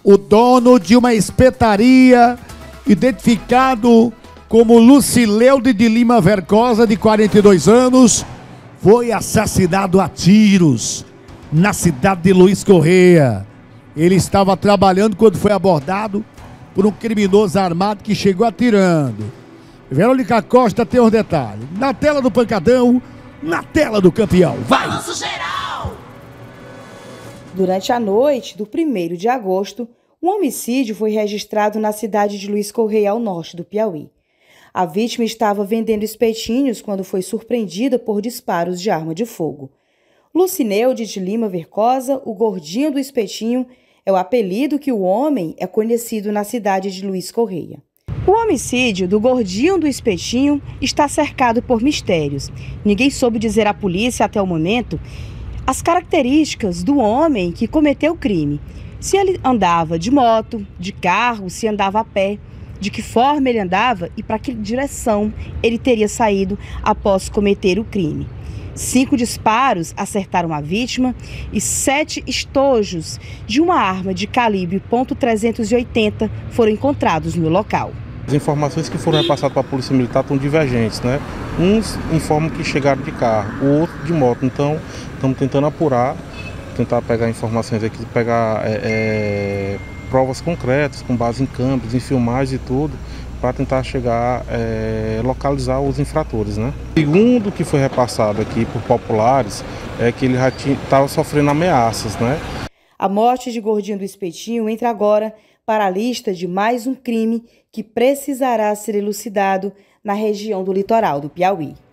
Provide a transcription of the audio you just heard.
o dono de uma espetaria, identificado como Lucileude de Lima Vercosa, de 42 anos, foi assassinado a tiros na cidade de Luiz Correia. Ele estava trabalhando quando foi abordado por um criminoso armado que chegou atirando. Verônica Costa tem os detalhes. Na tela do Pancadão, na tela do campeão. Vai! Durante a noite do 1º de agosto, um homicídio foi registrado na cidade de Luiz Correia, ao norte do Piauí. A vítima estava vendendo espetinhos quando foi surpreendida por disparos de arma de fogo. Lucileude de Lima Vercosa, o gordinho do espetinho, é o apelido que o homem é conhecido na cidade de Luiz Correia. O homicídio do gordinho do espetinho está cercado por mistérios. Ninguém soube dizer à polícia até o momento as características do homem que cometeu o crime. Se ele andava de moto, de carro, se andava a pé, de que forma ele andava e para que direção ele teria saído após cometer o crime. 5 disparos acertaram a vítima e 7 estojos de uma arma de calibre .380 foram encontrados no local. As informações que foram repassadas para a Polícia Militar estão divergentes, né? Uns informam que chegaram de carro, o outro de moto. Então, estamos tentando apurar, tentar pegar informações aqui, pegar provas concretas, com base em câmeras, em filmagens e tudo, para tentar chegar, localizar os infratores, né? Segundo o que foi repassado aqui por populares, é que ele já estava sofrendo ameaças, né? A morte de Gordinho do Espetinho entra agora para a lista de mais um crime que precisará ser elucidado na região do litoral do Piauí.